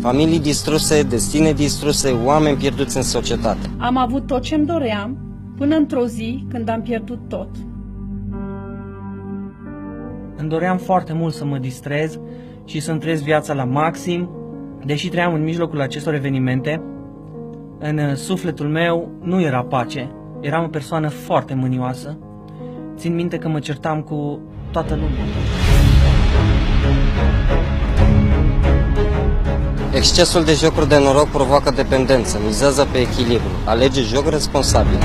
Familii distruse, destine distruse, oameni pierduți în societate. Am avut tot ce-mi doream, până într-o zi când am pierdut tot. Îmi doream foarte mult să mă distrez și să-mi trăiesc viața la maxim, deși trăiam în mijlocul acestor evenimente. În sufletul meu nu era pace, eram o persoană foarte mânioasă. Țin minte că mă certam cu toată lumea. Excesul de jocuri de noroc provoacă dependență, mizează pe echilibru, alege joc responsabil.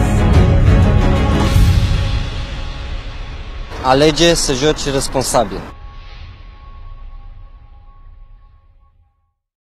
Alege să joci responsabil.